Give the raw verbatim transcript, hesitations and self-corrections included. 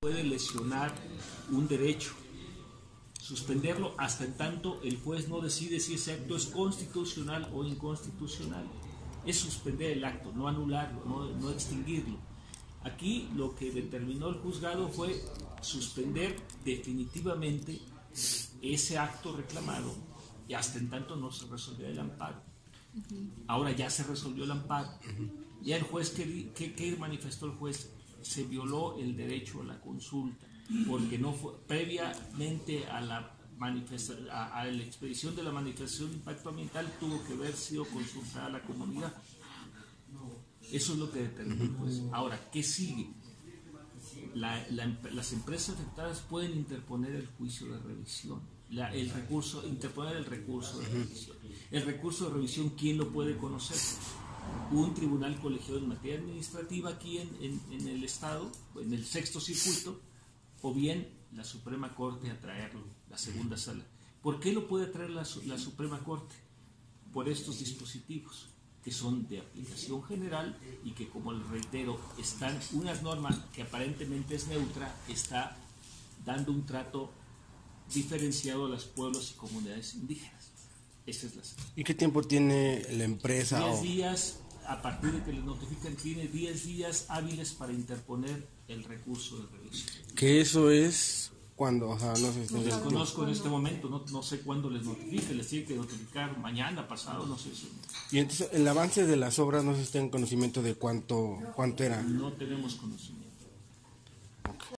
puede lesionar un derecho, suspenderlo hasta en tanto el juez no decide si ese acto es constitucional o inconstitucional. Es suspender el acto, no anularlo, no, no extinguirlo. Aquí lo que determinó el juzgado fue suspender definitivamente ese acto reclamado y hasta en tanto no se resolvió el amparo. Ahora ya se resolvió el amparo. Ya el juez, ¿qué, qué, qué manifestó el juez? Se violó el derecho a la consulta, porque no fue previamente a la, a, a la expedición de la manifestación de impacto ambiental tuvo que haber sido consultada a la comunidad. Eso es lo que determinó el juez. Ahora, ¿qué sigue? La, la, las empresas afectadas pueden interponer el juicio de revisión, la, el recurso, interponer el recurso de revisión. El recurso de revisión, ¿quién lo puede conocer? Un tribunal colegiado en materia administrativa aquí en, en, en el Estado, en el sexto circuito, o bien la Suprema Corte a traerlo, la segunda sala. ¿Por qué lo puede traer la, la Suprema Corte? Por estos dispositivos, que son de aplicación general y que, como les reitero, están unas normas que aparentemente es neutra, está dando un trato diferenciado a los pueblos y comunidades indígenas. Esa es la situación. ¿Y qué tiempo tiene la empresa? Diez o... días, a partir de que les notifican, tiene diez días hábiles para interponer el recurso de revisión. Que eso es cuando, o sea, no sé. No les conozco en este momento, no, no sé cuándo les notifique, les tiene que notificar mañana, pasado, no sé si. Y entonces el avance de las obras no se está en conocimiento de cuánto, cuánto era. No tenemos conocimiento.